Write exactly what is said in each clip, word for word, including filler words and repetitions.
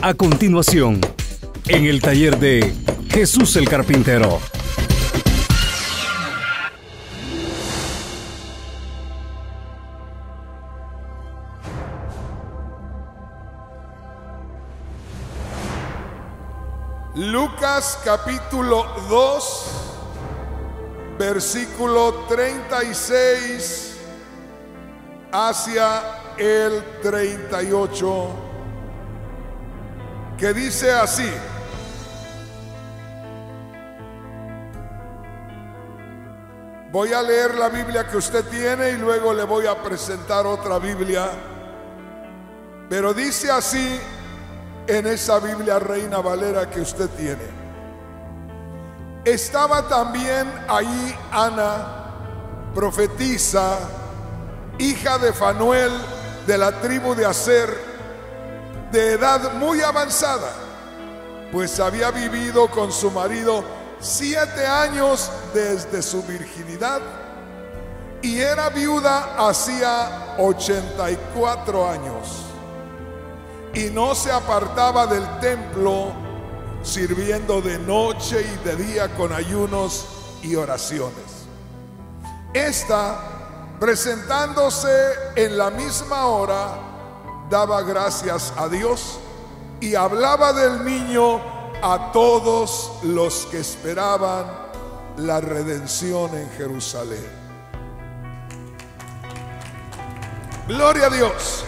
A continuación, en el taller de Jesús el Carpintero. Lucas capítulo dos, versículo treinta y seis hacia el treinta y ocho, que dice así: voy a leer la Biblia que usted tiene y luego le voy a presentar otra Biblia, pero dice así en esa Biblia Reina Valera que usted tiene: estaba también ahí Ana, profetisa, hija de Fanuel, de la tribu de Aser, de edad muy avanzada, pues había vivido con su marido siete años desde su virginidad, y era viuda hacía ochenta y cuatro años, y no se apartaba del templo, sirviendo de noche y de día con ayunos y oraciones. Esta, presentándose en la misma hora, daba gracias a Dios y hablaba del niño a todos los que esperaban la redención en Jerusalén. Gloria a Dios.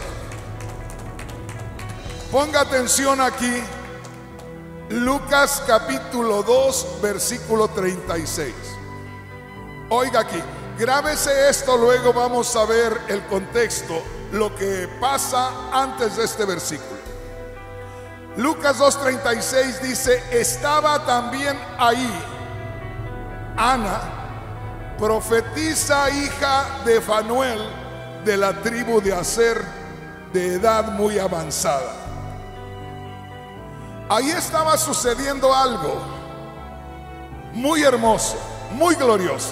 Ponga atención aquí. Lucas capítulo dos, versículo treinta y seis. Oiga aquí, grábese esto, luego vamos a ver el contexto, lo que pasa antes de este versículo. Lucas dos, treinta y seis dice: estaba también ahí Ana, profetisa, hija de Fanuel, de la tribu de Aser, de edad muy avanzada. Ahí estaba sucediendo algo muy hermoso, muy glorioso.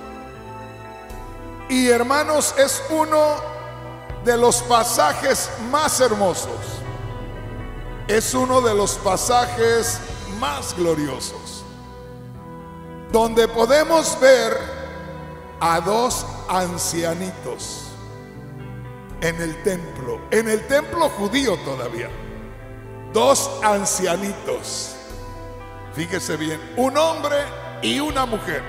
Y hermanos, es uno de los pasajes más hermosos, es uno de los pasajes más gloriosos, donde podemos ver a dos ancianitos en el templo, en el templo judío todavía. Dos ancianitos, fíjese bien, un hombre y una mujer.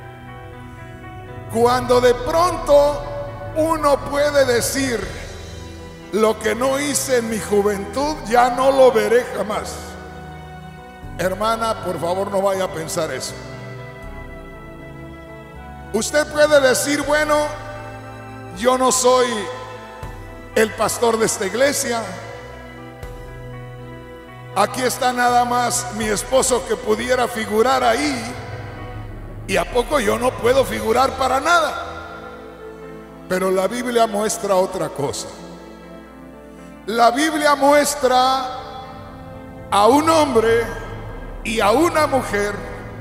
Cuando de pronto uno puede decir: lo que no hice en mi juventud ya no lo veré jamás. Hermana, por favor, no vaya a pensar eso. Usted puede decir: bueno, yo no soy el pastor de esta iglesia, aquí está nada más mi esposo que pudiera figurar ahí, y a poco yo no puedo figurar para nada. Pero la Biblia muestra otra cosa. La Biblia muestra a un hombre y a una mujer,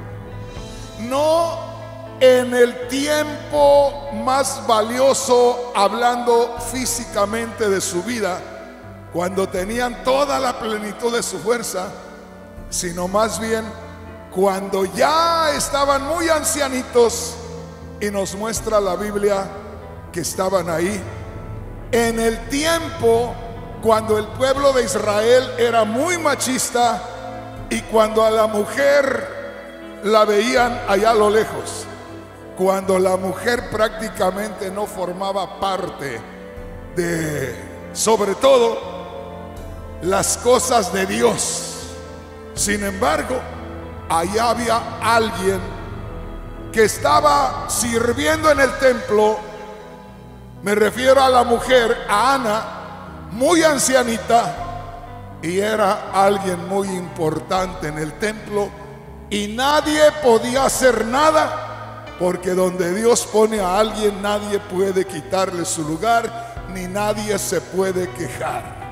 no en el tiempo más valioso, hablando físicamente de su vida, cuando tenían toda la plenitud de su fuerza, sino más bien cuando ya estaban muy ancianitos, y nos muestra la Biblia que estaban ahí en el tiempo cuando el pueblo de Israel era muy machista, y cuando a la mujer la veían allá a lo lejos, cuando la mujer prácticamente no formaba parte de, sobre todo, las cosas de Dios. Sin embargo, allá había alguien que estaba sirviendo en el templo. Me refiero a la mujer, a Ana, muy ancianita, y era alguien muy importante en el templo, y nadie podía hacer nada, porque donde Dios pone a alguien, nadie puede quitarle su lugar, ni nadie se puede quejar.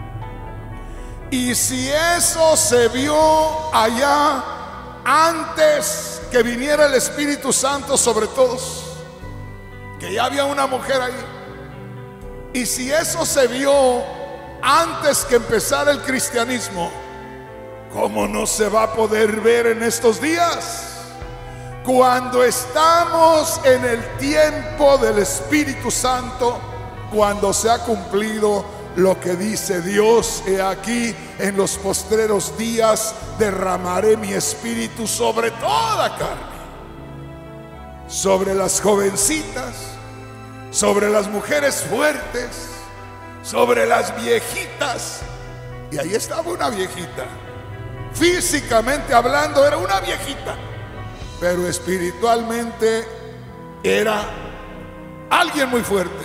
Y si eso se vio allá antes que viniera el Espíritu Santo sobre todos, que ya había una mujer ahí, y si eso se vio antes que empezara el cristianismo, ¿cómo no se va a poder ver en estos días? Cuando estamos en el tiempo del Espíritu Santo, cuando se ha cumplido lo que dice Dios: he aquí, en los postreros días derramaré mi espíritu sobre toda carne, sobre las jovencitas, sobre las mujeres fuertes, sobre las viejitas. Y ahí estaba una viejita, físicamente hablando era una viejita, pero espiritualmente era alguien muy fuerte.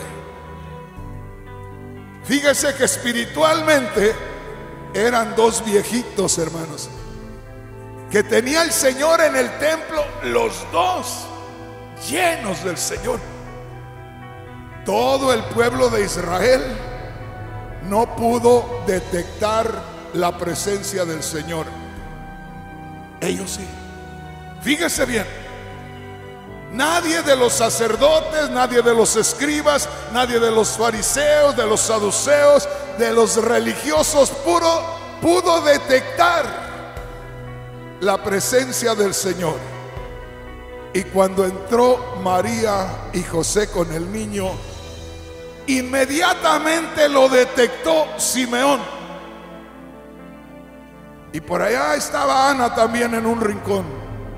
Fíjese que espiritualmente eran dos viejitos, hermanos, que tenía el Señor en el templo, los dos llenos del Señor. Todo el pueblo de Israel no pudo detectar la presencia del Señor. Ellos sí. Fíjese bien. Nadie de los sacerdotes, nadie de los escribas, nadie de los fariseos, de los saduceos, de los religiosos puro, pudo detectar la presencia del Señor. Y cuando entró María y José con el niño, inmediatamente lo detectó Simeón. Y por allá estaba Ana también en un rincón.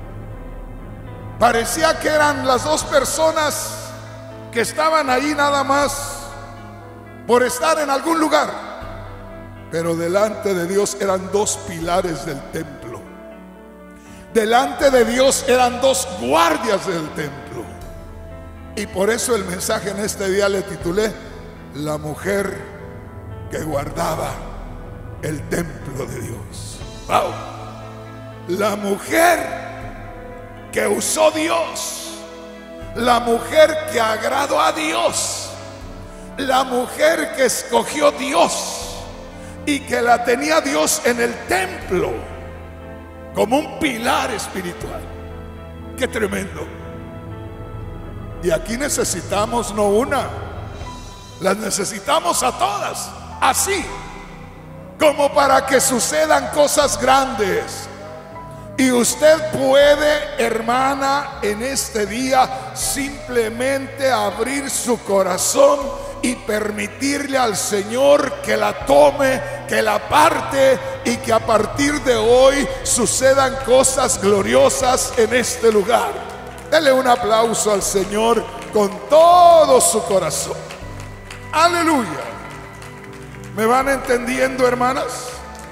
Parecía que eran las dos personas que estaban ahí nada más por estar en algún lugar, pero delante de Dios eran dos pilares del templo. Delante de Dios eran dos guardias del templo. Y por eso el mensaje en este día le titulé: la mujer que guardaba el templo de Dios. ¡Wow! La mujer que usó Dios, la mujer que agradó a Dios, la mujer que escogió Dios y que la tenía Dios en el templo como un pilar espiritual. ¡Qué tremendo! Y aquí necesitamos no una, las necesitamos a todas, así como para que sucedan cosas grandes. Y usted puede, hermana, en este día simplemente abrir su corazón y permitirle al Señor que la tome, que la parte, y que a partir de hoy sucedan cosas gloriosas en este lugar. Dele un aplauso al Señor con todo su corazón. Aleluya. ¿Me van entendiendo, hermanas?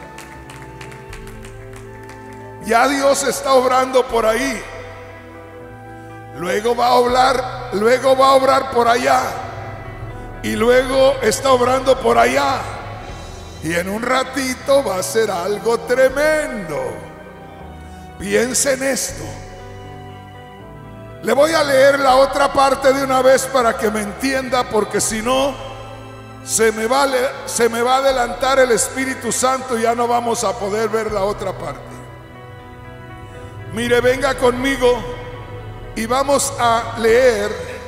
Ya Dios está obrando por ahí. Luego va a obrar, luego va a obrar por allá. Y luego está obrando por allá. Y en un ratito va a ser algo tremendo. Piense en esto. Le voy a leer la otra parte de una vez para que me entienda, porque si no se me va, se me va a adelantar el Espíritu Santo y ya no vamos a poder ver la otra parte. Mire, venga conmigo y vamos a leer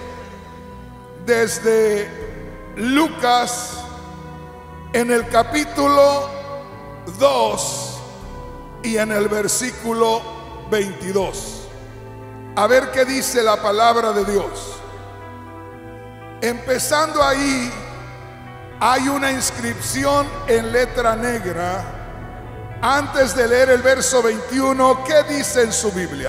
desde Lucas en el capítulo dos y en el versículo veintidós. A ver qué dice la palabra de Dios. Empezando ahí, hay una inscripción en letra negra. Antes de leer el verso veintiuno, ¿qué dice en su Biblia?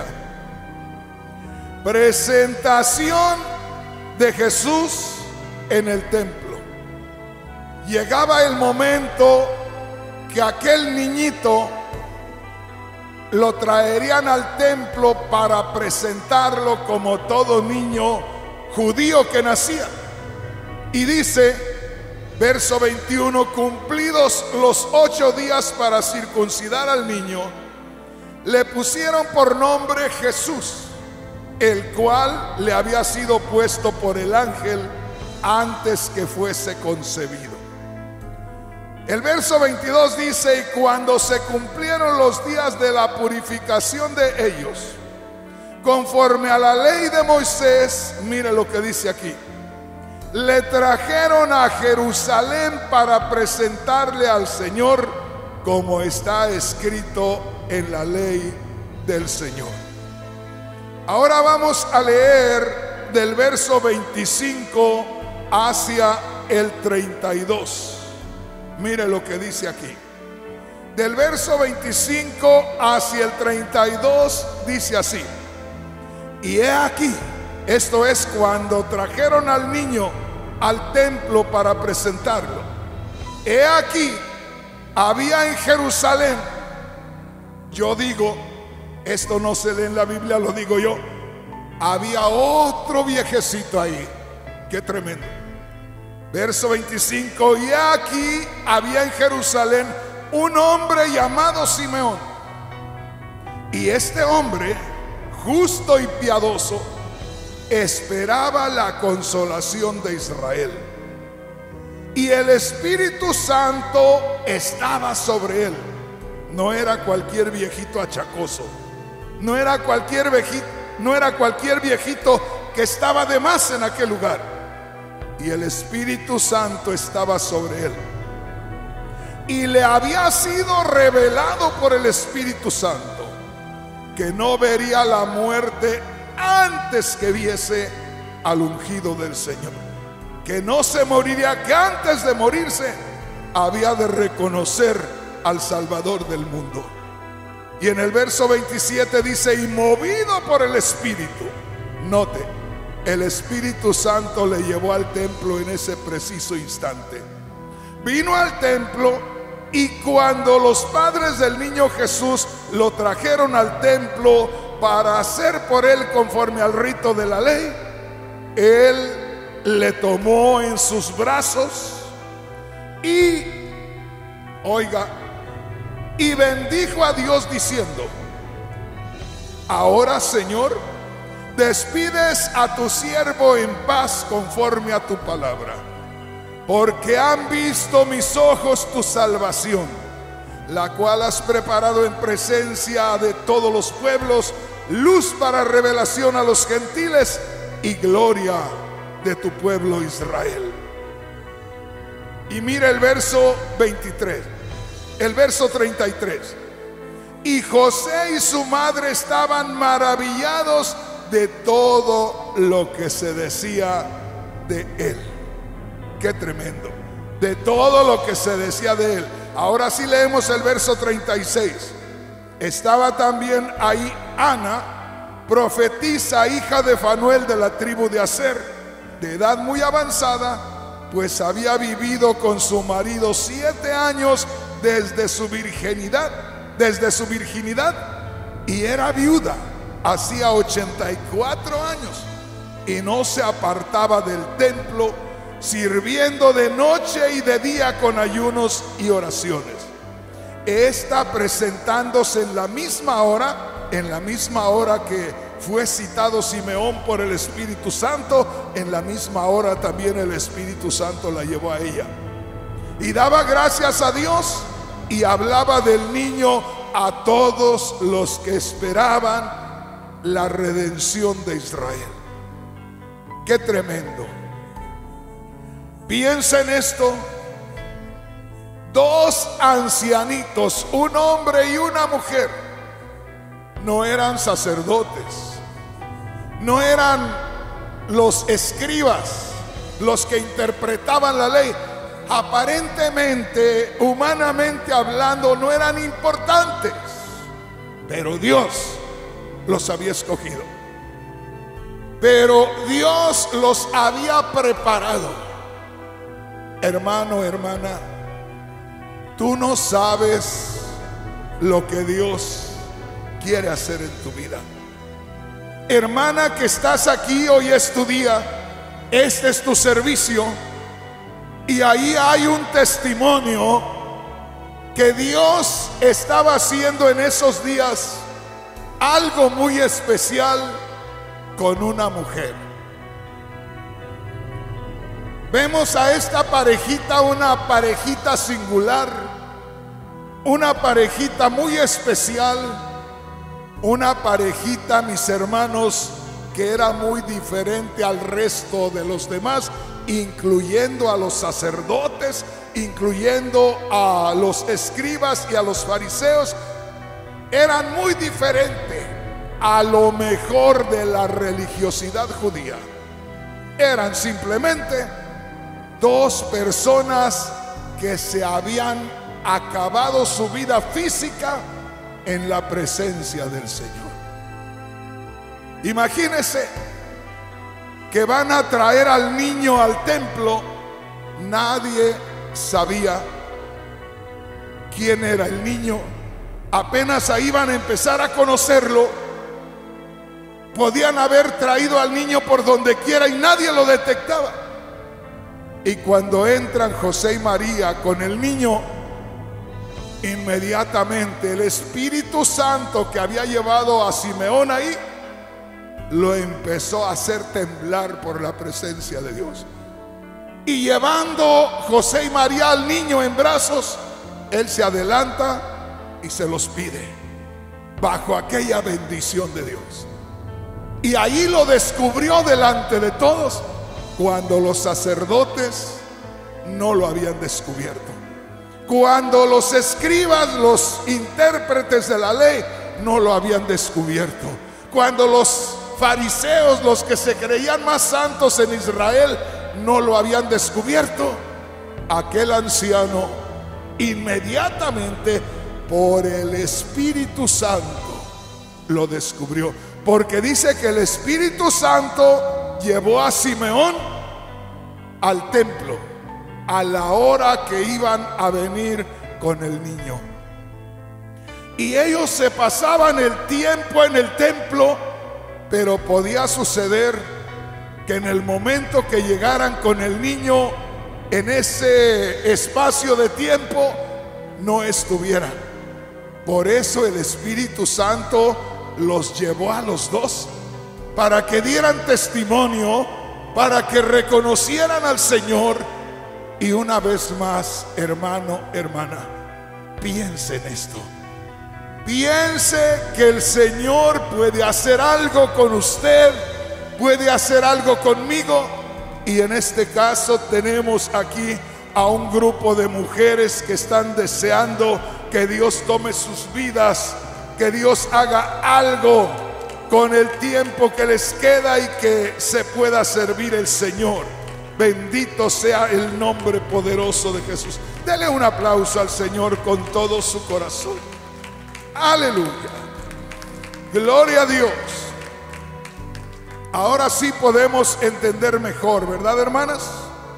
Presentación de Jesús en el templo. Llegaba el momento que aquel niñito lo traerían al templo para presentarlo como todo niño judío que nacía. Y dice, verso veintiuno, cumplidos los ocho días para circuncidar al niño, le pusieron por nombre Jesús, el cual le había sido puesto por el ángel antes que fuese concebido. El verso veintidós dice, y cuando se cumplieron los días de la purificación de ellos, conforme a la ley de Moisés, mire lo que dice aquí, le trajeron a Jerusalén para presentarle al Señor, como está escrito en la ley del Señor. Ahora vamos a leer del verso veinticinco hacia el treinta y dos. Mire lo que dice aquí. Del verso veinticinco hacia el treinta y dos dice así: y he aquí, esto es cuando trajeron al niño al templo para presentarlo. He aquí, había en Jerusalén, yo digo, esto no se lee en la Biblia, lo digo yo, había otro viejecito ahí. Qué tremendo. Verso veinticinco: y aquí había en Jerusalén un hombre llamado Simeón, y este hombre, justo y piadoso, esperaba la consolación de Israel, y el Espíritu Santo estaba sobre él. No era cualquier viejito achacoso, no era cualquier viejito, no era cualquier viejito que estaba de más en aquel lugar. Y el Espíritu Santo estaba sobre él, y le había sido revelado por el Espíritu Santo que no vería la muerte antes que viese al ungido del Señor, que no se moriría, que antes de morirse había de reconocer al Salvador del mundo. Y en el verso veintisiete dice: y movido por el Espíritu, note, el Espíritu Santo le llevó al templo en ese preciso instante. Vino al templo, y cuando los padres del niño Jesús lo trajeron al templo para hacer por él conforme al rito de la ley, él le tomó en sus brazos y, oiga, y bendijo a Dios diciendo: ahora, Señor, despides a tu siervo en paz conforme a tu palabra, porque han visto mis ojos tu salvación, la cual has preparado en presencia de todos los pueblos, luz para revelación a los gentiles y gloria de tu pueblo Israel. Y mira el verso veintitrés, el verso treinta y tres. Y José y su madre estaban maravillados de todo lo que se decía de él. Qué tremendo. De todo lo que se decía de él. Ahora sí leemos el verso treinta y seis. Estaba también ahí Ana, profetisa, hija de Fanuel de la tribu de Aser, de edad muy avanzada, pues había vivido con su marido siete años desde su virginidad, desde su virginidad, y era viuda hacía ochenta y cuatro años, y no se apartaba del templo, sirviendo de noche y de día con ayunos y oraciones. Esta presentándose en la misma hora, en la misma hora que fue citado Simeón por el Espíritu Santo, en la misma hora también el Espíritu Santo la llevó a ella. Y daba gracias a Dios y hablaba del niño a todos los que esperaban la redención de Israel. Qué tremendo. Piensa en esto. Dos ancianitos, un hombre y una mujer, no eran sacerdotes, no eran los escribas, los que interpretaban la ley. Aparentemente, humanamente hablando, no eran importantes, pero Dios los había escogido, pero Dios los había preparado. Hermano, hermana, tú no sabes lo que Dios quiere hacer en tu vida. Hermana que estás aquí, hoy es tu día, este es tu servicio, y ahí hay un testimonio que Dios estaba haciendo en esos días algo muy especial con una mujer. Vemos a esta parejita, una parejita singular, una parejita muy especial, una parejita, mis hermanos, que era muy diferente al resto de los demás, incluyendo a los sacerdotes, incluyendo a los escribas y a los fariseos, eran muy diferentes a lo mejor de la religiosidad judía. Eran simplemente dos personas que se habían acabado su vida física en la presencia del Señor. Imagínense que van a traer al niño al templo. Nadie sabía quién era el niño. Apenas ahí iban a empezar a conocerlo. Podían haber traído al niño por donde quiera y nadie lo detectaba. Y cuando entran José y María con el niño, inmediatamente el Espíritu Santo que había llevado a Simeón ahí lo empezó a hacer temblar por la presencia de Dios. Y llevando José y María al niño en brazos, él se adelanta y se los pide bajo aquella bendición de Dios. Y ahí lo descubrió delante de todos, cuando los sacerdotes no lo habían descubierto, cuando los escribas, los intérpretes de la ley, no lo habían descubierto, cuando los fariseos, los que se creían más santos en Israel, no lo habían descubierto. Aquel anciano inmediatamente por el Espíritu Santo lo descubrió, porque dice que el Espíritu Santo llevó a Simeón al templo a la hora que iban a venir con el niño. Y ellos se pasaban el tiempo en el templo, pero podía suceder que en el momento que llegaran con el niño, en ese espacio de tiempo no estuvieran. Por eso el Espíritu Santo los llevó a los dos, para que dieran testimonio, para que reconocieran al Señor. Y una vez más, hermano, hermana, piense en esto. Piense que el Señor puede hacer algo con usted, puede hacer algo conmigo. Y en este caso tenemos aquí a un grupo de mujeres que están deseando que Dios tome sus vidas, que Dios haga algo con el tiempo que les queda y que se pueda servir el Señor. Bendito sea el nombre poderoso de Jesús. Dele un aplauso al Señor con todo su corazón. Aleluya. Gloria a Dios. Ahora sí podemos entender mejor, ¿verdad, hermanas?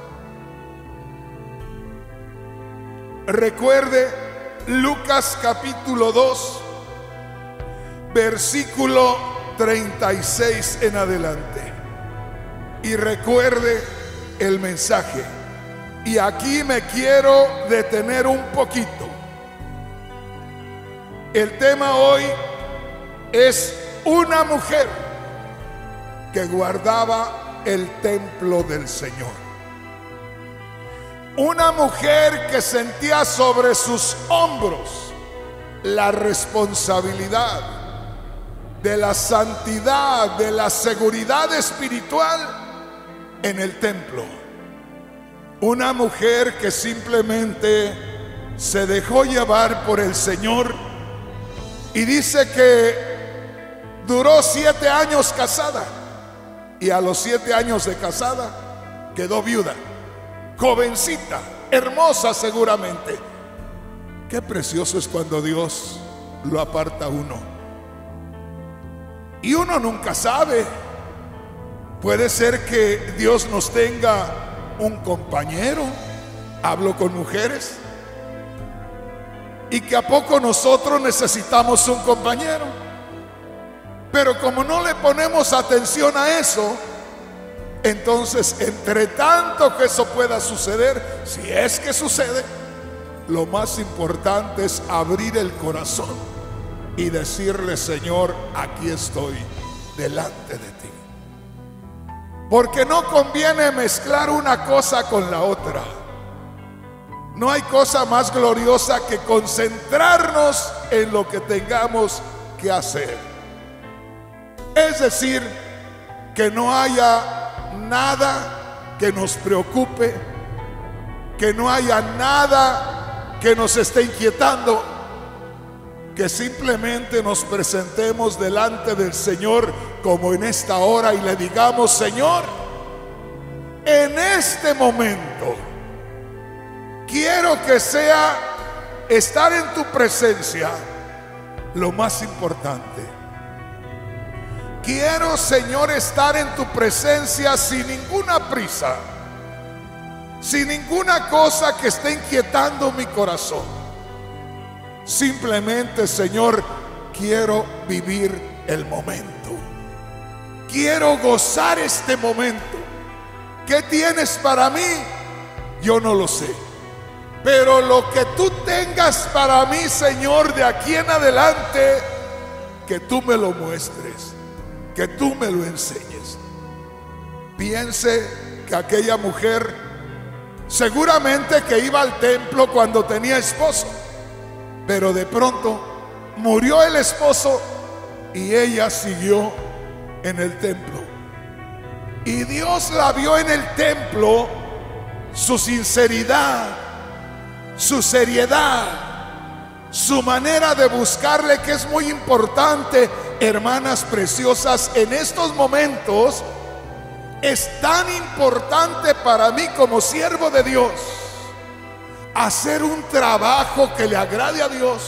Recuerde Lucas capítulo dos, versículo treinta y seis en adelante. Y recuerde el mensaje. Y aquí me quiero detener un poquito. El tema hoy es una mujer que guardaba el templo del Señor. Una mujer que sentía sobre sus hombros la responsabilidad de la santidad, de la seguridad espiritual en el templo. Una mujer que simplemente se dejó llevar por el Señor, y dice que duró siete años casada, y a los siete años de casada quedó viuda, jovencita, hermosa seguramente. Qué precioso es cuando Dios lo aparta a uno. Y uno nunca sabe. Puede ser que Dios nos tenga un compañero, hablo con mujeres, y que a poco nosotros necesitamos un compañero. Pero como no le ponemos atención a eso, entonces entre tanto que eso pueda suceder, si es que sucede, lo más importante es abrir el corazón y decirle: Señor, aquí estoy delante de ti. Porque no conviene mezclar una cosa con la otra. No hay cosa más gloriosa que concentrarnos en lo que tengamos que hacer. Es decir, que no haya nada que nos preocupe, que no haya nada que nos esté inquietando, que simplemente nos presentemos delante del Señor como en esta hora y le digamos: Señor, en este momento quiero que sea estar en tu presencia lo más importante. Quiero, Señor, estar en tu presencia sin ninguna prisa, sin ninguna cosa que esté inquietando mi corazón. Simplemente, Señor, quiero vivir el momento. Quiero gozar este momento. ¿Qué tienes para mí? Yo no lo sé. Pero lo que tú tengas para mí, Señor, de aquí en adelante, que tú me lo muestres, que tú me lo enseñes. Piense que aquella mujer seguramente que iba al templo cuando tenía esposo, pero de pronto murió el esposo y ella siguió en el templo. Y Dios la vio en el templo, su sinceridad, su seriedad, su manera de buscarle, que es muy importante, hermanas preciosas. En estos momentos es tan importante para mí como siervo de Dios hacer un trabajo que le agrade a Dios,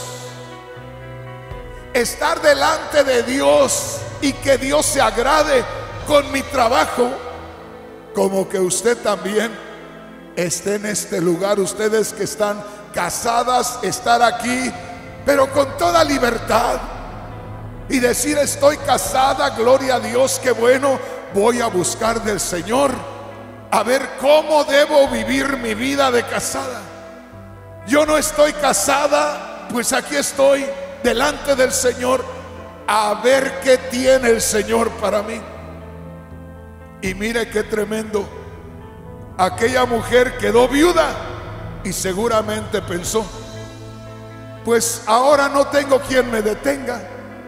estar delante de Dios y que Dios se agrade con mi trabajo, como que usted también esté en este lugar, ustedes que están casadas, estar aquí, pero con toda libertad y decir: estoy casada, gloria a Dios, qué bueno, voy a buscar del Señor a ver cómo debo vivir mi vida de casada. Yo no estoy casada, pues aquí estoy delante del Señor a ver qué tiene el Señor para mí. Y mire qué tremendo. Aquella mujer quedó viuda y seguramente pensó: pues ahora no tengo quien me detenga.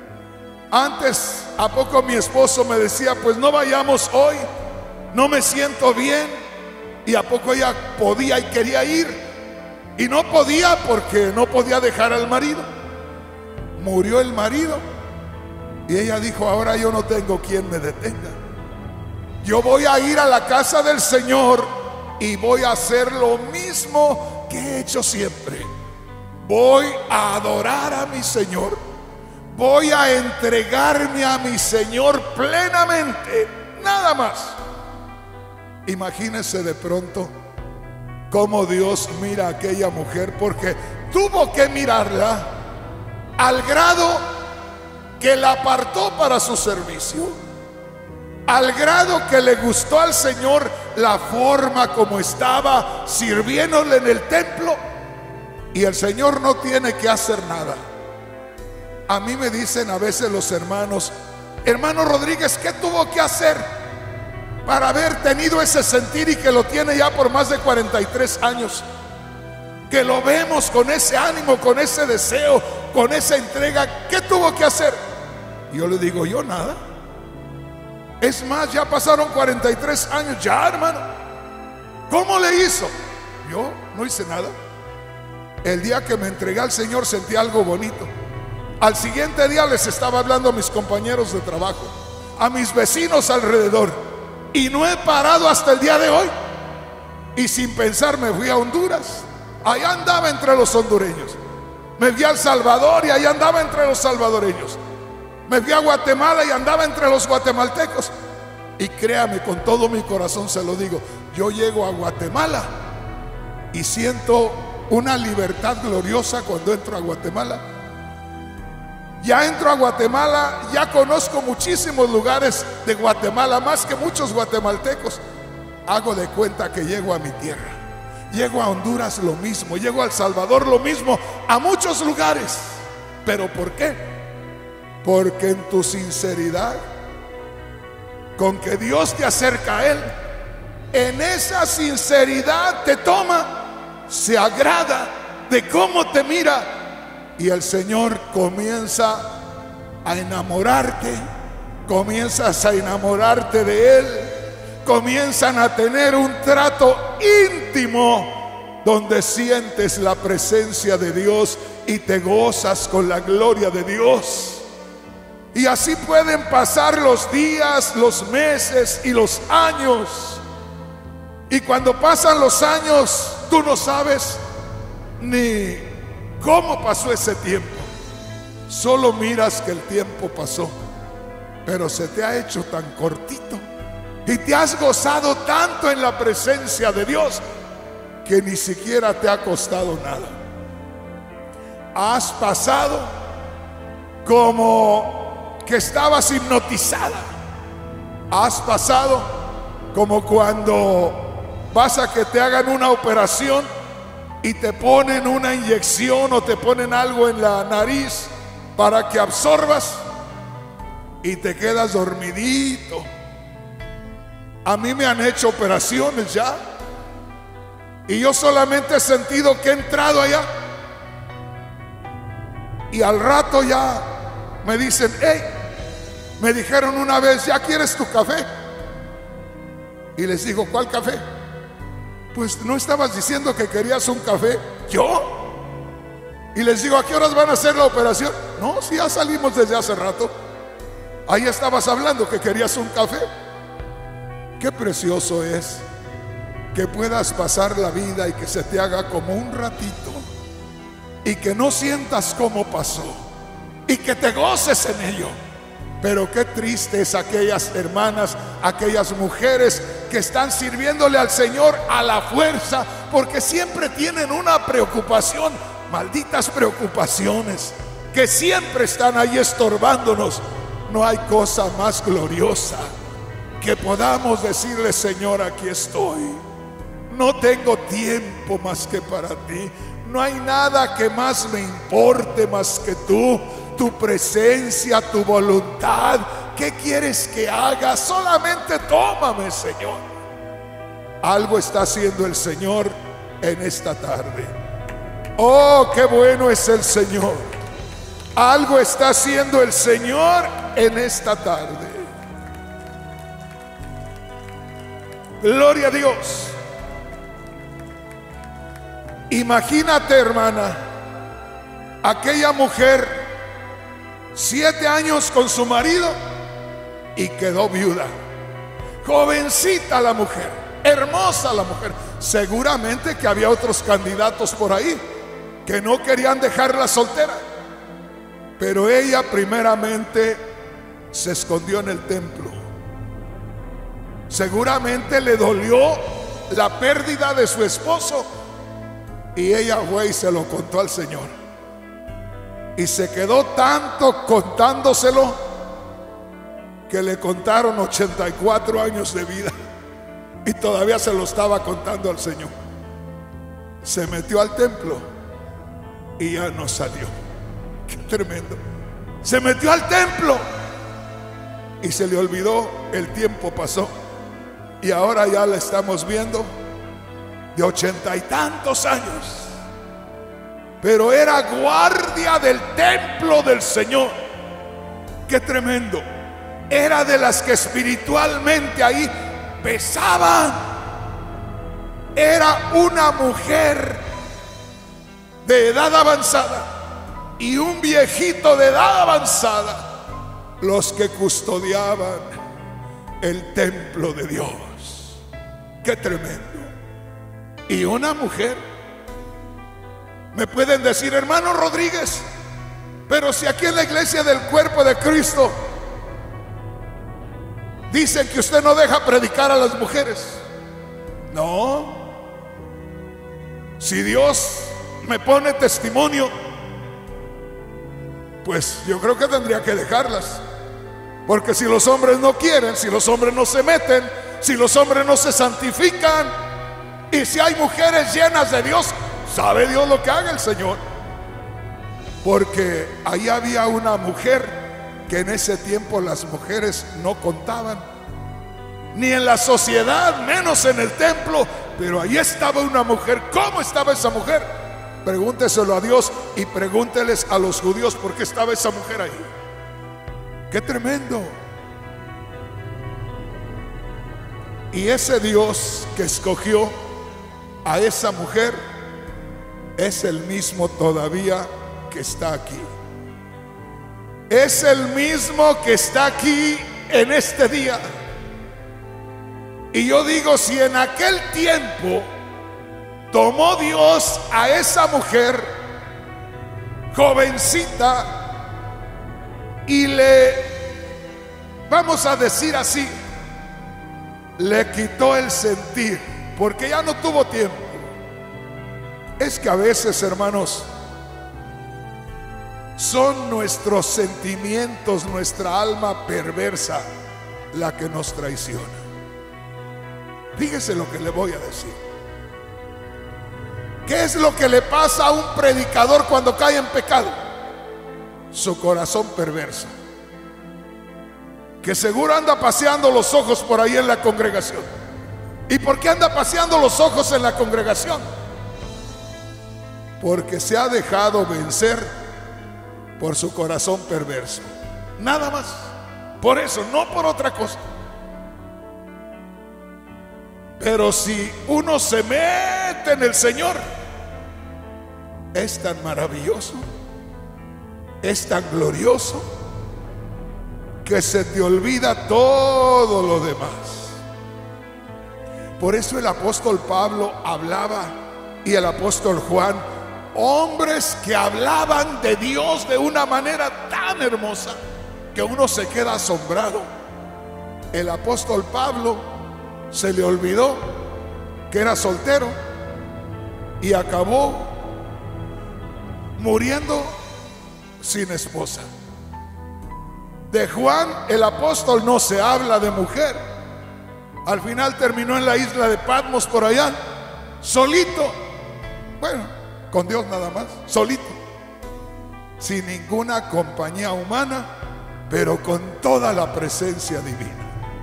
Antes, ¿a poco mi esposo me decía: pues no vayamos hoy, no me siento bien? Y a poco ella podía y quería ir, y no podía porque no podía dejar al marido. Murió el marido y ella dijo: ahora yo no tengo quien me detenga. Yo voy a ir a la casa del Señor y voy a hacer lo mismo que he hecho siempre. Voy a adorar a mi Señor. Voy a entregarme a mi Señor plenamente, nada más. Imagínese de pronto cómo Dios mira a aquella mujer, porque tuvo que mirarla al grado que la apartó para su servicio, al grado que le gustó al Señor la forma como estaba sirviéndole en el templo. Y el Señor no tiene que hacer nada. A mí me dicen a veces los hermanos: hermano Rodríguez, ¿qué tuvo que hacer para haber tenido ese sentir y que lo tiene ya por más de cuarenta y tres años? Que lo vemos con ese ánimo, con ese deseo, con esa entrega. ¿Qué tuvo que hacer? Y yo le digo: yo nada. Es más, ya pasaron cuarenta y tres años ya, hermano. ¿Cómo le hizo? Yo no hice nada. El día que me entregué al Señor sentí algo bonito. Al siguiente día les estaba hablando a mis compañeros de trabajo, a mis vecinos alrededor, y no he parado hasta el día de hoy. Y sin pensar me fui a Honduras. Allá andaba entre los hondureños. Me fui a El Salvador y allá andaba entre los salvadoreños. Me fui a Guatemala y andaba entre los guatemaltecos. Y créame, con todo mi corazón se lo digo, yo llego a Guatemala y siento una libertad gloriosa cuando entro a Guatemala. Ya entro a Guatemala, ya conozco muchísimos lugares de Guatemala, más que muchos guatemaltecos. Hago de cuenta que llego a mi tierra. Llego a Honduras lo mismo, llego a El Salvador lo mismo, a muchos lugares. ¿Pero por qué? Porque en tu sinceridad, con que Dios te acerca a Él, en esa sinceridad te toma, se agrada de cómo te mira, y el Señor comienza a enamorarte, comienzas a enamorarte de Él, comienzan a tener un trato íntimo donde sientes la presencia de Dios y te gozas con la gloria de Dios. Y así pueden pasar los días, los meses y los años. Y cuando pasan los años, tú no sabes ni cómo pasó ese tiempo. Solo miras que el tiempo pasó, pero se te ha hecho tan cortito y te has gozado tanto en la presencia de Dios que ni siquiera te ha costado nada. Has pasado como que estabas hipnotizada. Has pasado como cuando vas a que te hagan una operación y te ponen una inyección o te ponen algo en la nariz para que absorbas y te quedas dormidito. A mí me han hecho operaciones ya y yo solamente he sentido que he entrado allá y al rato ya me dicen: hey, me dijeron una vez, ¿ya quieres tu café? Y les digo: ¿cuál café? Pues no estabas diciendo que querías un café. ¿Yo? Y les digo: ¿a qué horas van a hacer la operación? No, si ya salimos desde hace rato. Ahí estabas hablando que querías un café. Qué precioso es que puedas pasar la vida y que se te haga como un ratito y que no sientas cómo pasó y que te goces en ello. Pero qué triste es aquellas hermanas, aquellas mujeres que están sirviéndole al Señor a la fuerza, porque siempre tienen una preocupación, malditas preocupaciones, que siempre están ahí estorbándonos. No hay cosa más gloriosa que podamos decirle: Señor, aquí estoy. No tengo tiempo más que para ti. No hay nada que más me importe más que tú, tu presencia, tu voluntad. ¿Qué quieres que haga? Solamente tómame, Señor. Algo está haciendo el Señor en esta tarde. Oh, qué bueno es el Señor. Algo está haciendo el Señor en esta tarde. Gloria a Dios. Imagínate, hermana, aquella mujer, siete años con su marido y quedó viuda. Jovencita la mujer, hermosa la mujer. Seguramente que había otros candidatos por ahí que no querían dejarla soltera, pero ella primeramente se escondió en el templo. Seguramente le dolió la pérdida de su esposo y ella fue y se lo contó al Señor. Y se quedó tanto contándoselo que le contaron ochenta y cuatro años de vida y todavía se lo estaba contando al Señor. Se metió al templo y ya no salió. Qué tremendo. Se metió al templo y se le olvidó, el tiempo pasó y ahora ya la estamos viendo de ochenta y tantos años. Pero era guardia del templo del Señor. Qué tremendo. Era de las que espiritualmente ahí pesaban. Era una mujer de edad avanzada y un viejito de edad avanzada los que custodiaban el templo de Dios. Qué tremendo. Y una mujer. Me pueden decir: hermano Rodríguez, pero si aquí en la iglesia del cuerpo de Cristo dicen que usted no deja predicar a las mujeres. No. Si Dios me pone testimonio, pues yo creo que tendría que dejarlas. Porque si los hombres no quieren, si los hombres no se meten, si los hombres no se santifican, y si hay mujeres llenas de Dios, sabe Dios lo que haga el Señor. Porque ahí había una mujer que en ese tiempo las mujeres no contaban, ni en la sociedad, menos en el templo. Pero ahí estaba una mujer. ¿Cómo estaba esa mujer? Pregúnteselo a Dios y pregúnteles a los judíos por qué estaba esa mujer ahí. Qué tremendo. Y ese Dios que escogió a esa mujer es el mismo todavía que está aquí. Es el mismo que está aquí en este día. Y yo digo, si en aquel tiempo tomó Dios a esa mujer jovencita y le, vamos a decir así, le quitó el sentir, porque ya no tuvo tiempo. Es que a veces, hermanos, son nuestros sentimientos, nuestra alma perversa la que nos traiciona. Fíjese lo que le voy a decir. ¿Qué es lo que le pasa a un predicador cuando cae en pecado? Su corazón perverso, que seguro anda paseando los ojos por ahí en la congregación. ¿Y por qué anda paseando los ojos en la congregación? Porque se ha dejado vencer por su corazón perverso. Nada más. Por eso, no por otra cosa. Pero si uno se mete en el Señor, es tan maravilloso, es tan glorioso, que se te olvida todo lo demás. Por eso el apóstol Pablo hablaba, y el apóstol Juan, hombres que hablaban de Dios de una manera tan hermosa que uno se queda asombrado. El apóstol Pablo se le olvidó que era soltero y acabó muriendo sin esposa. De Juan el apóstol no se habla de mujer. Al final terminó en la isla de Patmos, por allá, solito. Bueno, con Dios nada más, solito, sin ninguna compañía humana, pero con toda la presencia divina.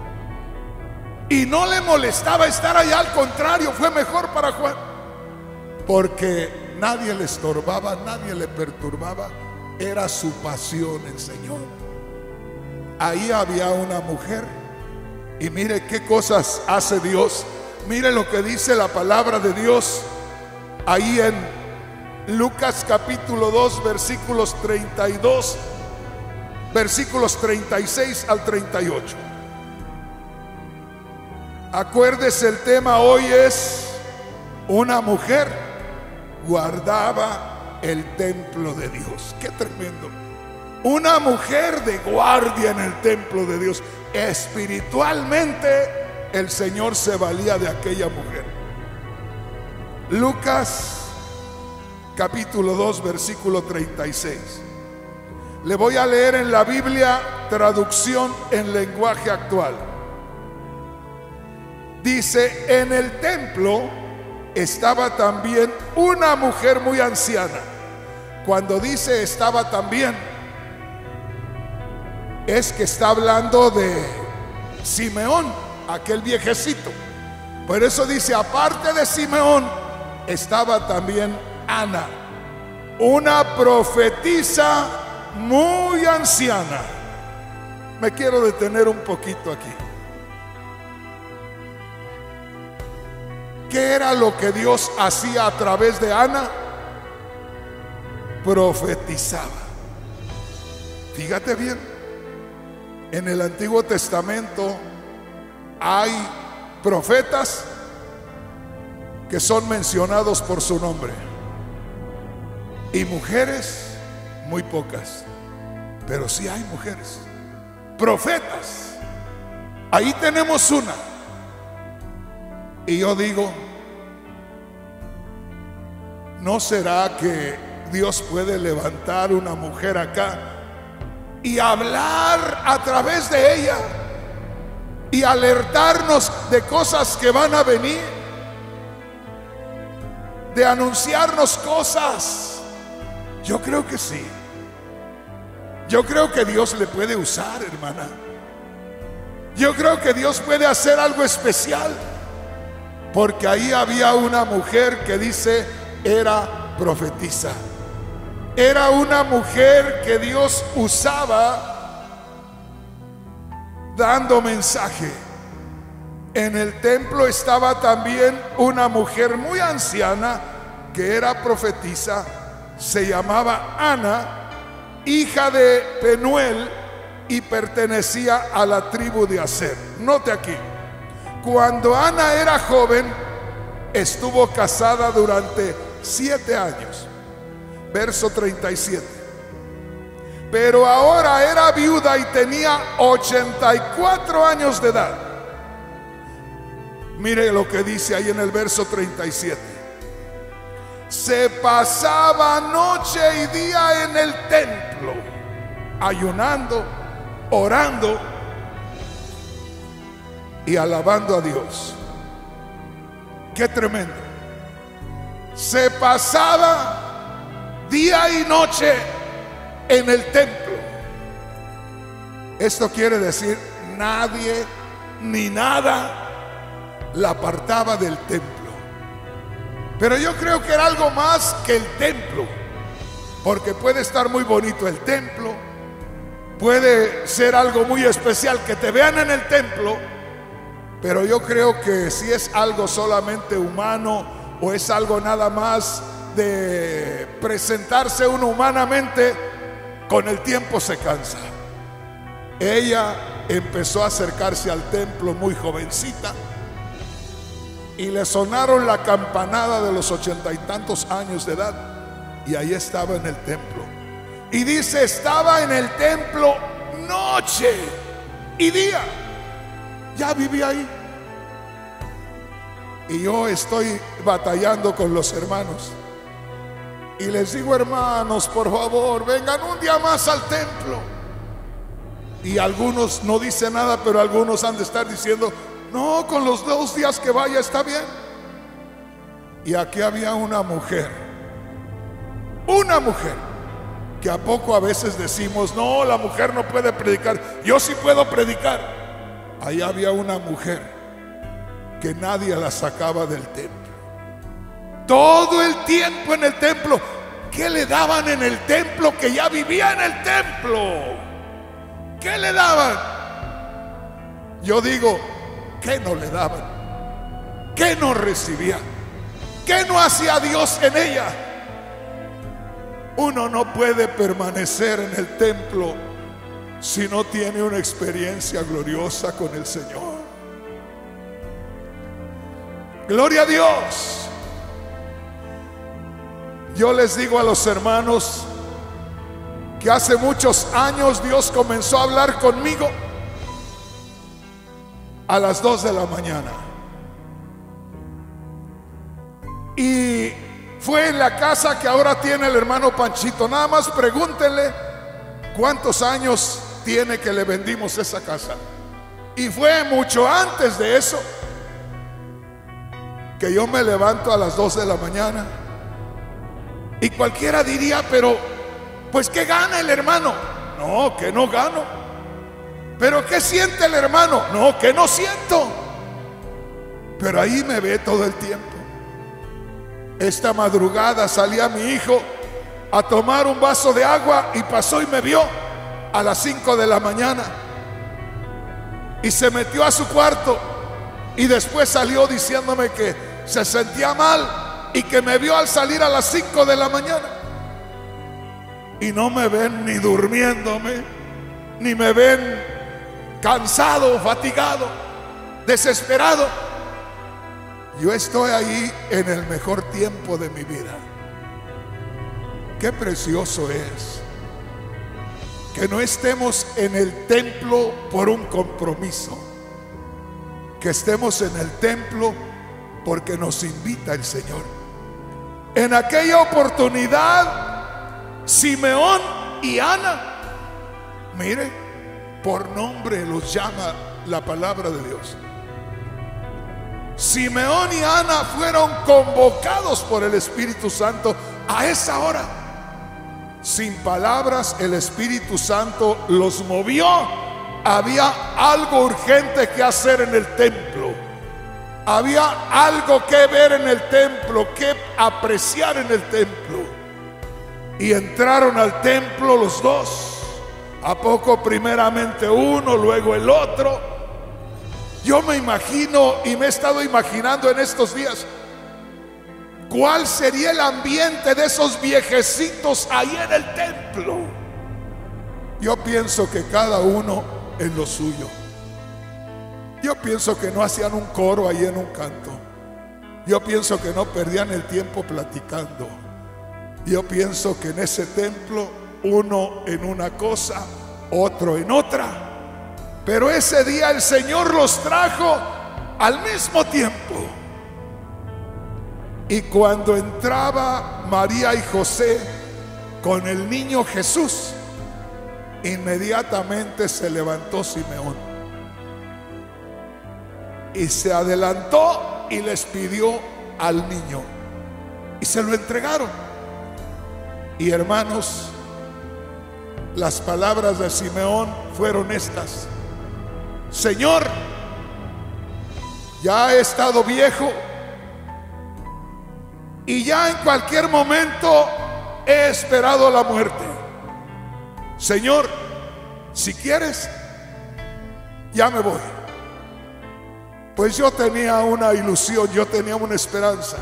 Y no le molestaba estar allá, al contrario, fue mejor para Juan, porque nadie le estorbaba, nadie le perturbaba. Era su pasión el Señor. Ahí había una mujer, y mire qué cosas hace Dios. Mire lo que dice la palabra de Dios ahí en Lucas capítulo dos, versículos treinta y dos, versículos treinta y seis al treinta y ocho. Acuérdese, el tema hoy es: una mujer guardaba el templo de Dios. Qué tremendo. Una mujer de guardia en el templo de Dios. Espiritualmente el Señor se valía de aquella mujer. Lucas capítulo dos, versículo treinta y seis. Le voy a leer en la Biblia, traducción en lenguaje actual. Dice: en el templo estaba también una mujer muy anciana. Cuando dice estaba también, es que está hablando de Simeón, aquel viejecito. Por eso dice, aparte de Simeón, estaba también Ana, una profetisa muy anciana. Me quiero detener un poquito aquí. ¿Qué era lo que Dios hacía a través de Ana? Profetizaba. Fíjate bien, en el Antiguo Testamento hay profetas que son mencionados por su nombre, y mujeres muy pocas, pero sí hay mujeres profetas. Ahí tenemos una. Y yo digo, ¿no será que Dios puede levantar una mujer acá y hablar a través de ella y alertarnos de cosas que van a venir, de anunciarnos cosas? Yo creo que sí. Yo creo que Dios le puede usar, hermana. Yo creo que Dios puede hacer algo especial, porque ahí había una mujer que dice era profetisa. Era una mujer que Dios usaba dando mensaje. En el templo estaba también una mujer muy anciana que era profetisa, se llamaba Ana, hija de Penuel, y pertenecía a la tribu de Aser. Note aquí, cuando Ana era joven, estuvo casada durante siete años. Verso treinta y siete. Pero ahora era viuda y tenía ochenta y cuatro años de edad. Mire lo que dice ahí en el verso treinta y siete. Se pasaba noche y día en el templo, ayunando, orando y alabando a Dios. Qué tremendo. Se pasaba día y noche en el templo. Esto quiere decir, nadie ni nada la apartaba del templo. Pero yo creo que era algo más que el templo, porque puede estar muy bonito el templo, puede ser algo muy especial que te vean en el templo, pero yo creo que si es algo solamente humano o es algo nada más de presentarse uno humanamente, con el tiempo se cansa. Ella empezó a acercarse al templo muy jovencita y le sonaron la campanada de los ochenta y tantos años de edad, y ahí estaba en el templo. Y dice, estaba en el templo noche y día. Ya vivía ahí. Y yo estoy batallando con los hermanos y les digo, hermanos, por favor, vengan un día más al templo. Y algunos no dicen nada, pero algunos han de estar diciendo, no, con los dos días que vaya está bien. Y aquí había una mujer, una mujer, que a poco a veces decimos, no, la mujer no puede predicar. Yo sí puedo predicar. Ahí había una mujer que nadie la sacaba del templo. Todo el tiempo en el templo. ¿Qué le daban en el templo? Que ya vivía en el templo. ¿Qué le daban? Yo digo, ¿qué no le daban? ¿Qué no recibía? ¿Qué no hacía Dios en ella? Uno no puede permanecer en el templo si no tiene una experiencia gloriosa con el Señor. Gloria a Dios. Yo les digo a los hermanos que hace muchos años Dios comenzó a hablar conmigo a las dos de la mañana. Y fue en la casa que ahora tiene el hermano Panchito. Nada más pregúntenle cuántos años tiene que le vendimos esa casa. Y fue mucho antes de eso que yo me levanto a las dos de la mañana. Y cualquiera diría, pero pues ¿qué gana el hermano? No, que no gano. Pero ¿qué siente el hermano? No, que no siento. Pero ahí me ve todo el tiempo. Esta madrugada salía mi hijo a tomar un vaso de agua y pasó y me vio a las cinco de la mañana. Y se metió a su cuarto y después salió diciéndome que se sentía mal y que me vio al salir a las cinco de la mañana. Y no me ven ni durmiéndome, ni me ven cansado, fatigado, desesperado. Yo estoy ahí en el mejor tiempo de mi vida. Qué precioso es que no estemos en el templo por un compromiso, que estemos en el templo porque nos invita el Señor. En aquella oportunidad, Simeón y Ana, mire, por nombre los llama la palabra de Dios. Simeón y Ana fueron convocados por el Espíritu Santo a esa hora. Sin palabras, el Espíritu Santo los movió. Había algo urgente que hacer en el templo. Había algo que ver en el templo, que apreciar en el templo. Y entraron al templo los dos. A poco primeramente uno, luego el otro. Yo me imagino y me he estado imaginando en estos días cuál sería el ambiente de esos viejecitos ahí en el templo. Yo pienso que cada uno en lo suyo. Yo pienso que no hacían un coro ahí en un canto. Yo pienso que no perdían el tiempo platicando. Yo pienso que en ese templo uno en una cosa, otro en otra. Pero ese día el Señor los trajo al mismo tiempo. Y cuando entraba María y José con el niño Jesús, inmediatamente se levantó Simeón y se adelantó y les pidió al niño y se lo entregaron. Y hermanos, las palabras de Simeón fueron estas: Señor, ya he estado viejo y ya en cualquier momento he esperado la muerte. Señor, si quieres, ya me voy. Pues yo tenía una ilusión, yo tenía una esperanza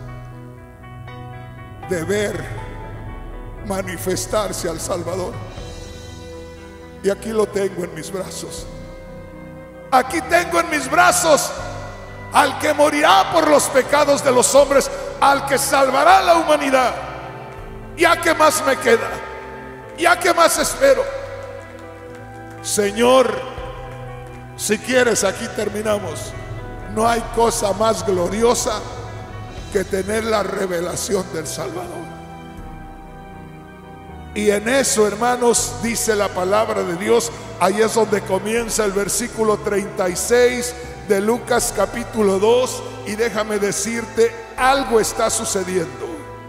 de ver manifestarse al Salvador. Y aquí lo tengo en mis brazos. Aquí tengo en mis brazos al que morirá por los pecados de los hombres, al que salvará la humanidad. ¿Ya qué más me queda? ¿Ya qué más espero? Señor, si quieres, aquí terminamos. No hay cosa más gloriosa que tener la revelación del Salvador. Y en eso, hermanos, dice la palabra de Dios. Ahí es donde comienza el versículo treinta y seis de Lucas capítulo dos. Y déjame decirte, algo está sucediendo.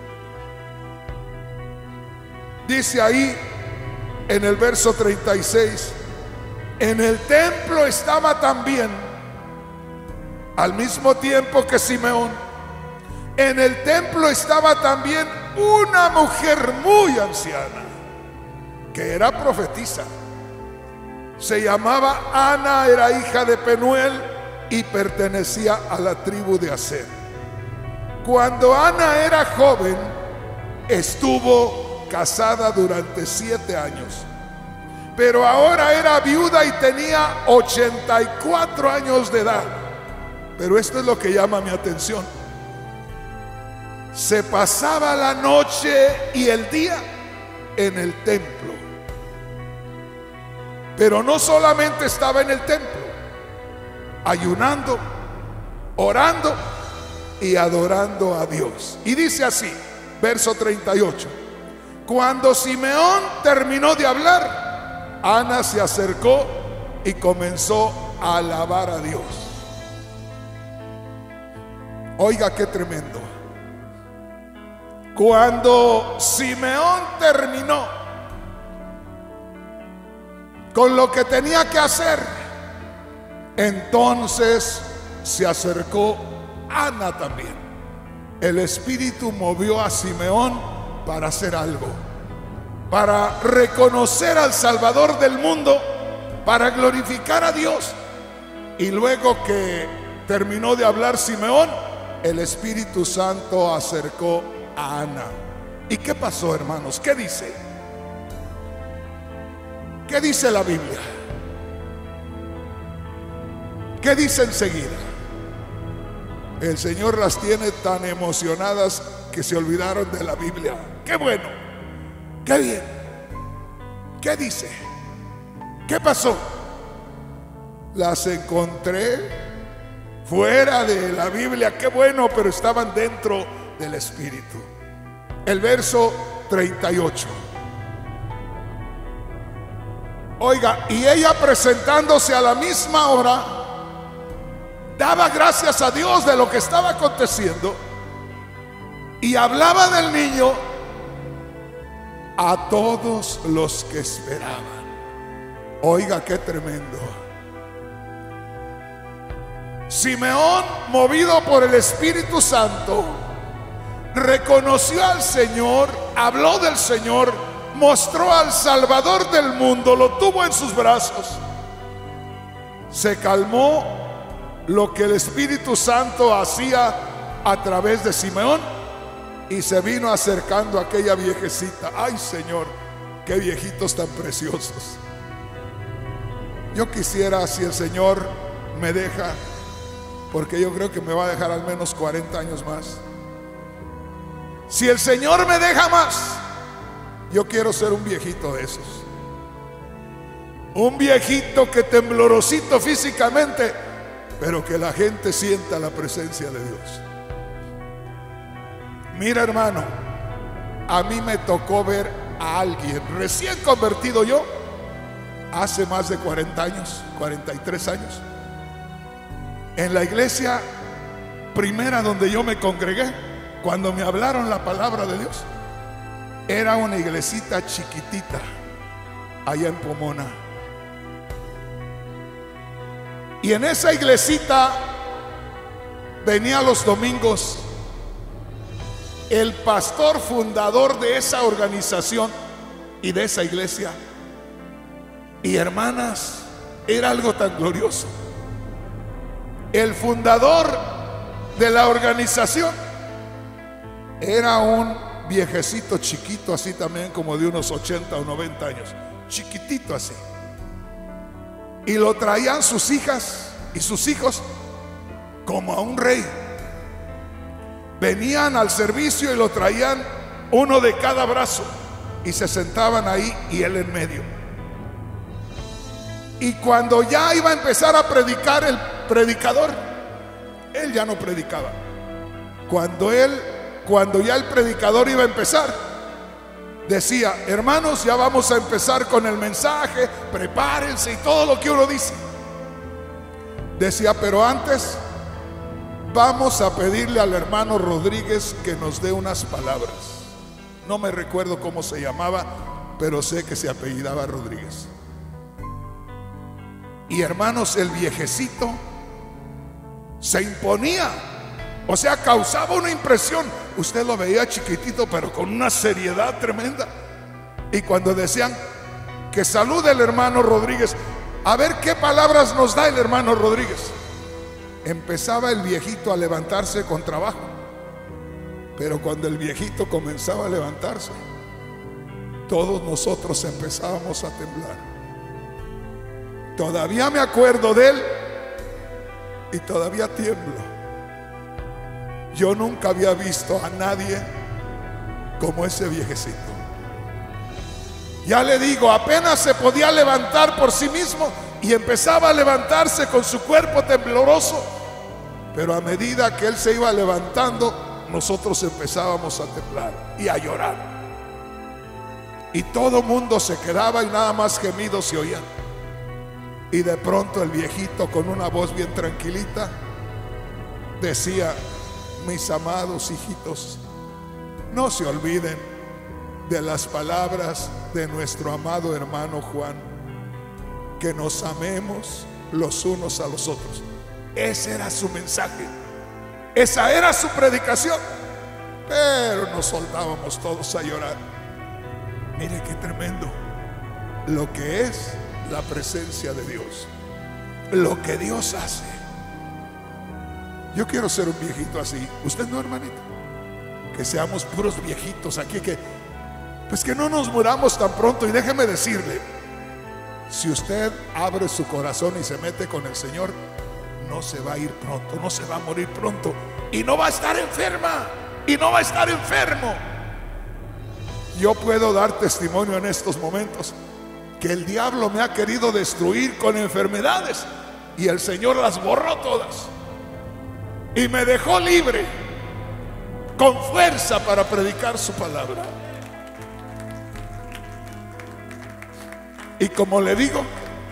Dice ahí en el verso treinta y seis: en el templo estaba también, al mismo tiempo que Simeón, en el templo estaba también una mujer muy anciana, que era profetisa. Se llamaba Ana, era hija de Penuel y pertenecía a la tribu de Aser. Cuando Ana era joven, estuvo casada durante siete años, pero ahora era viuda y tenía ochenta y cuatro años de edad. Pero esto es lo que llama mi atención: se pasaba la noche y el día en el templo. Pero no solamente estaba en el templo, ayunando, orando y adorando a Dios. Y dice así, verso treinta y ocho: cuando Simeón terminó de hablar, Ana se acercó y comenzó a alabar a Dios. Oiga qué tremendo. Cuando Simeón terminó con lo que tenía que hacer, entonces se acercó Ana también. El Espíritu movió a Simeón para hacer algo, para reconocer al Salvador del mundo, para glorificar a Dios. Y luego que terminó de hablar Simeón, el Espíritu Santo acercó a Ana. ¿Y qué pasó, hermanos? ¿Qué dice? ¿Qué dice la Biblia? ¿Qué dice enseguida? El Señor las tiene tan emocionadas que se olvidaron de la Biblia. ¡Qué bueno! ¡Qué bien! ¿Qué dice? ¿Qué pasó? Las encontré fuera de la Biblia. ¡Qué bueno! Pero estaban dentro del Espíritu. El verso treinta y ocho. Oiga, y ella, presentándose a la misma hora, daba gracias a Dios de lo que estaba aconteciendo y hablaba del niño a todos los que esperaban. Oiga, qué tremendo. Simeón, movido por el Espíritu Santo, reconoció al Señor, habló del Señor, mostró al Salvador del mundo, lo tuvo en sus brazos. Se calmó lo que el Espíritu Santo hacía a través de Simeón, y se vino acercando a aquella viejecita. Ay, Señor, qué viejitos tan preciosos. Yo quisiera, si el Señor me deja, porque yo creo que me va a dejar al menos cuarenta años más. Si el Señor me deja más, yo quiero ser un viejito de esos. Un viejito que temblorosito físicamente, pero que la gente sienta la presencia de Dios. Mira, hermano, a mí me tocó ver a alguien recién convertido yo, hace más de cuarenta años, cuarenta y tres años, en la iglesia primera donde yo me congregué. Cuando me hablaron la palabra de Dios, era una iglesita chiquitita allá en Pomona. Y en esa iglesita venía los domingos el pastor fundador de esa organización y de esa iglesia. Y hermanas, era algo tan glorioso. El fundador de la organización era un viejecito chiquito, así también como de unos ochenta o noventa años, chiquitito así. Y lo traían sus hijas y sus hijos como a un rey. Venían al servicio y lo traían uno de cada brazo y se sentaban ahí y él en medio. Y cuando ya iba a empezar a predicar el predicador, él ya no predicaba. Cuando él, cuando ya el predicador iba a empezar, decía: hermanos, ya vamos a empezar con el mensaje, prepárense, y todo lo que uno dice. Decía: pero antes vamos a pedirle al hermano Rodríguez que nos dé unas palabras. No me recuerdo cómo se llamaba, pero sé que se apellidaba Rodríguez. Y hermanos, el viejecito se imponía, o sea, causaba una impresión. Usted lo veía chiquitito, pero con una seriedad tremenda. Y cuando decían que salude el hermano Rodríguez, a ver qué palabras nos da el hermano Rodríguez, empezaba el viejito a levantarse con trabajo. Pero cuando el viejito comenzaba a levantarse, todos nosotros empezábamos a temblar. Todavía me acuerdo de él y todavía tiemblo. Yo nunca había visto a nadie como ese viejecito. Ya le digo, apenas se podía levantar por sí mismo y empezaba a levantarse con su cuerpo tembloroso. Pero a medida que él se iba levantando, nosotros empezábamos a temblar y a llorar. Y todo mundo se quedaba y nada más gemidos se oían. Y de pronto el viejito, con una voz bien tranquilita, decía: mis amados hijitos, no se olviden de las palabras de nuestro amado hermano Juan, que nos amemos los unos a los otros. Ese era su mensaje, esa era su predicación. Pero nos soltábamos todos a llorar. Mire qué tremendo lo que es la presencia de Dios, lo que Dios hace. Yo quiero ser un viejito así. ¿Usted no, hermanito? Que seamos puros viejitos aquí, que pues que no nos muramos tan pronto. Y déjeme decirle, si usted abre su corazón y se mete con el Señor, no se va a ir pronto, no se va a morir pronto, y no va a estar enferma, y no va a estar enfermo. Yo puedo dar testimonio en estos momentos que el diablo me ha querido destruir con enfermedades y el Señor las borró todas y me dejó libre, con fuerza para predicar su palabra. Y como le digo,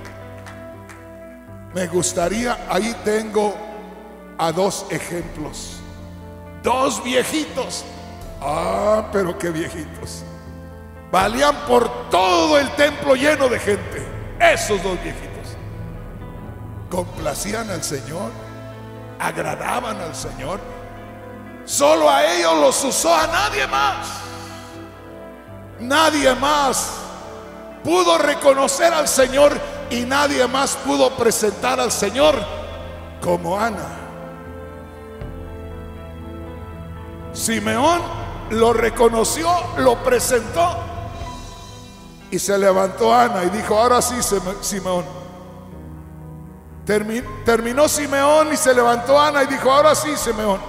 me gustaría, ahí tengo a dos ejemplos, dos viejitos. Ah, pero qué viejitos. Valían por todo el templo lleno de gente. Esos dos viejitos complacían al Señor, agradaban al Señor. Solo a ellos los usó, a nadie más. Nadie más pudo reconocer al Señor y nadie más pudo presentar al Señor como Ana. Simeón lo reconoció, lo presentó, y se levantó Ana y dijo: ahora sí, Simeón. Terminó Simeón y se levantó Ana y dijo: ahora sí, Simeón,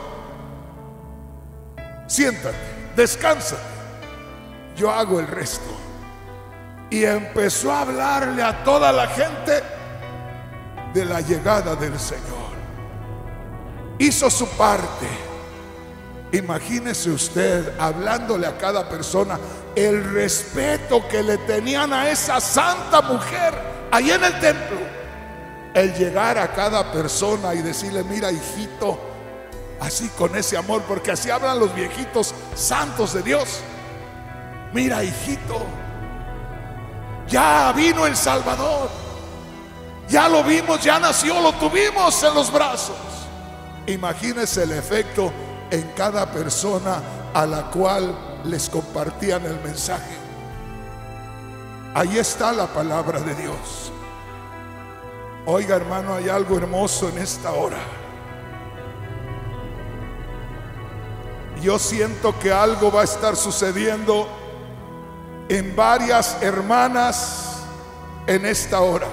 siéntate, descansa, yo hago el resto. Y empezó a hablarle a toda la gente de la llegada del Señor. Hizo su parte. Imagínese usted hablándole a cada persona el respeto que le tenían a esa santa mujer ahí en el templo. El llegar a cada persona y decirle: mira, hijito, así con ese amor, porque así hablan los viejitos santos de Dios. Mira, hijito, ya vino el Salvador, ya lo vimos, ya nació, lo tuvimos en los brazos. Imagínese el efecto en cada persona a la cual les compartían el mensaje. Ahí está la palabra de Dios. Oiga, hermano, hay algo hermoso en esta hora. Yo siento que algo va a estar sucediendo en varias hermanas en esta hora.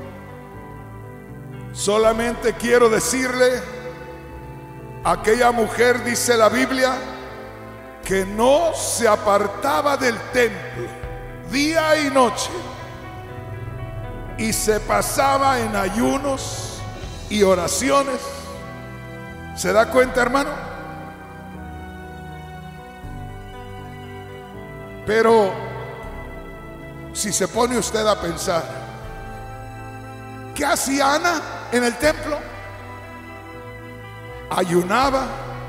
Solamente quiero decirle: aquella mujer, dice la Biblia, que no se apartaba del templo día y noche, y se pasaba en ayunos y oraciones. ¿Se da cuenta, hermano? Pero si se pone usted a pensar, ¿qué hacía Ana en el templo? Ayunaba,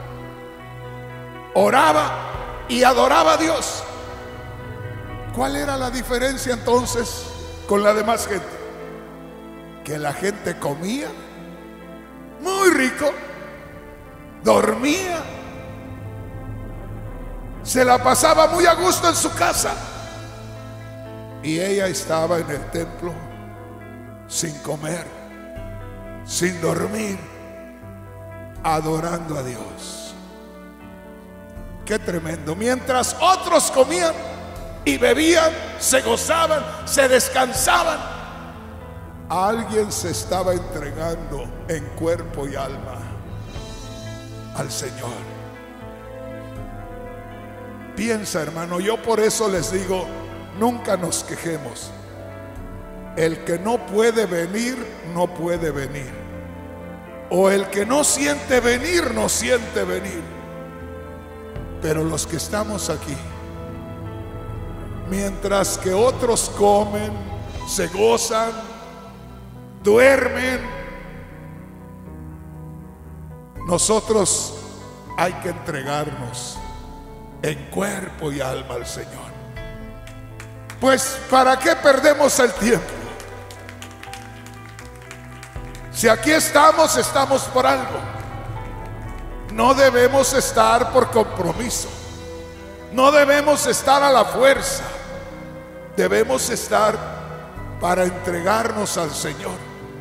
oraba y adoraba a Dios. ¿Cuál era la diferencia entonces con la demás gente? Que la gente comía muy rico, dormía, se la pasaba muy a gusto en su casa, y ella estaba en el templo sin comer, sin dormir, adorando a Dios. Qué tremendo. Mientras otros comían y bebían, se gozaban, se descansaban, alguien se estaba entregando en cuerpo y alma al Señor. Piensa, hermano, yo por eso les digo: nunca nos quejemos. El que no puede venir, no puede venir. O el que no siente venir, no siente venir. Pero los que estamos aquí, mientras que otros comen, se gozan, duermen, nosotros hay que entregarnos en cuerpo y alma al Señor. Pues ¿para qué perdemos el tiempo? Si aquí estamos, estamos por algo. No debemos estar por compromiso, no debemos estar a la fuerza. Debemos estar para entregarnos al Señor.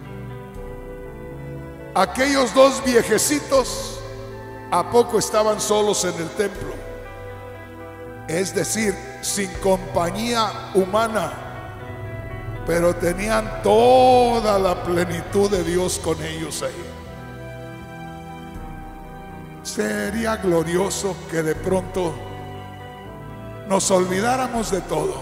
Aquellos dos viejecitos, ¿a poco estaban solos en el templo? Es decir, sin compañía humana, pero tenían toda la plenitud de Dios con ellos ahí. Sería glorioso que de pronto nos olvidáramos de todo.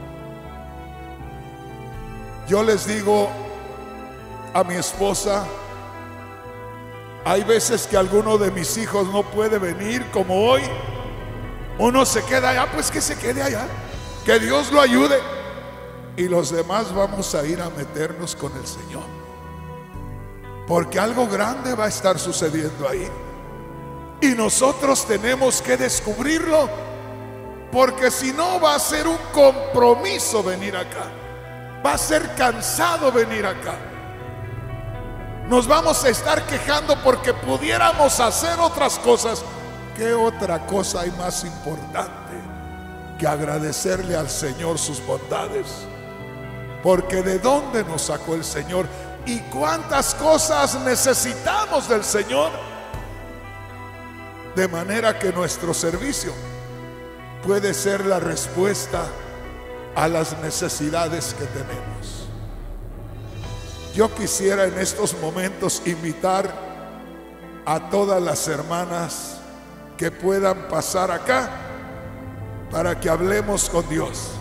Yo les digo a mi esposa, hay veces que alguno de mis hijos no puede venir, como hoy. Uno se queda allá, pues que se quede allá, que Dios lo ayude, y los demás vamos a ir a meternos con el Señor, porque algo grande va a estar sucediendo ahí, y nosotros tenemos que descubrirlo, porque si no va a ser un compromiso venir acá, va a ser cansado venir acá. Nos vamos a estar quejando porque pudiéramos hacer otras cosas. ¿Qué otra cosa hay más importante que agradecerle al Señor sus bondades? Porque ¿de dónde nos sacó el Señor? y cuántas cosas necesitamos del Señor, de manera que nuestro servicio puede ser la respuesta a las necesidades que tenemos. Yo quisiera en estos momentos invitar a todas las hermanas que puedan pasar acá para que hablemos con Dios.